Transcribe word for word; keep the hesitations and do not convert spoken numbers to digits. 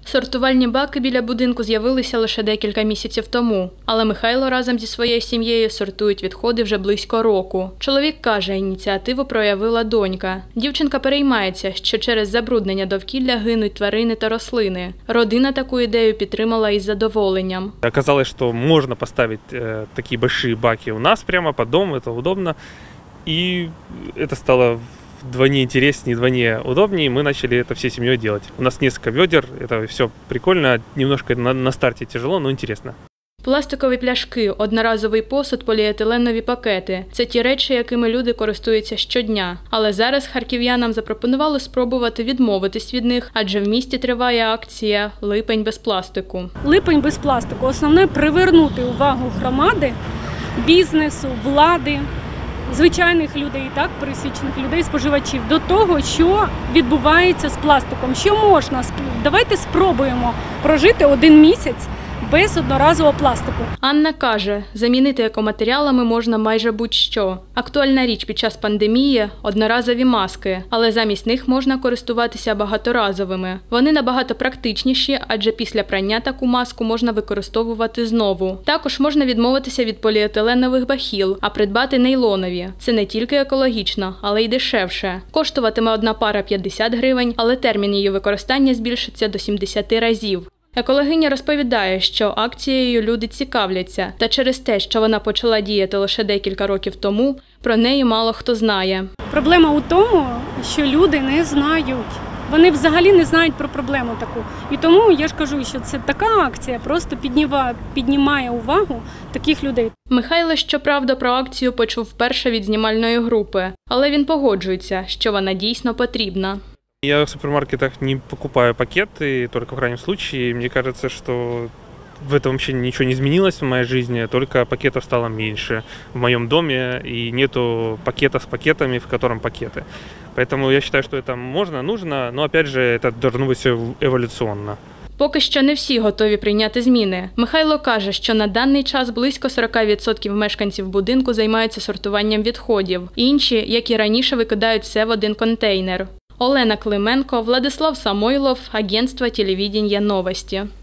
Сортувальні баки біля будинку з'явилися лише декілька місяців тому, але Михайло разом зі своєю сім'єю сортують відходи вже близько року. Чоловік каже, ініціативу проявила донька. Дівчинка переймається, що через забруднення довкілля гинуть тварини та рослини. Родина таку ідею підтримала із задоволенням. Оказалось, що можна поставити е, такі великі баки у нас прямо під домом, це удобно. І це стало вдвойне интереснее, вдвойне удобнее, мы начали это всей семьей делать. У нас несколько ведер, это все прикольно, немножко на, на старте тяжело, но интересно. Пластикові пляшки, одноразовий посуд, поліетиленові пакети – це ті речі, якими люди користуються щодня. Але зараз харків'янам запропонували спробувати відмовитись від них, адже в місті триває акція «Липень без пластику». Липень без пластику. Основне – привернути увагу громади, бізнесу, влади, звичайних людей, так, пересічних людей, споживачів, до того, що відбувається з пластиком, що можна. Давайте спробуємо прожити один місяць без одноразового пластику. Анна каже, замінити екоматеріалами можна майже будь-що. Актуальна річ під час пандемії – одноразові маски, але замість них можна користуватися багаторазовими. Вони набагато практичніші, адже після прання таку маску можна використовувати знову. Також можна відмовитися від поліетиленових бахіл, а придбати нейлонові. Це не тільки екологічно, але й дешевше. Коштуватиме одна пара п'ятдесят гривень, але термін її використання збільшиться до сімдесяти разів. Екологиня розповідає, що акцією люди цікавляться, та через те, що вона почала діяти лише декілька років тому, про неї мало хто знає. Проблема у тому, що люди не знають. Вони взагалі не знають про проблему таку. І тому я ж кажу, що це така акція просто піднімає, піднімає увагу таких людей. Михайло, щоправда, про акцію почув вперше від знімальної групи, але він погоджується, що вона дійсно потрібна. Я в супермаркетах не покупаю пакеты, только в крайнем случае. Мне кажется, что в этом вообще ничего не изменилось в моей жизни, только пакетов стало меньше в моем доме, и нету пакета с пакетами, в котором пакеты. Поэтому я считаю, что это можно, нужно, но опять же это должно быть все эволюционно. Поки що не всі готові прийняти зміни. Михайло каже, що на даний час близько сорок відсотків мешканців будинку займаються сортуванням відходів. Інші, як і раніше, викидають все в один контейнер. Олена Клименко, Владислав Самойлов, агентство телевидения «Новости».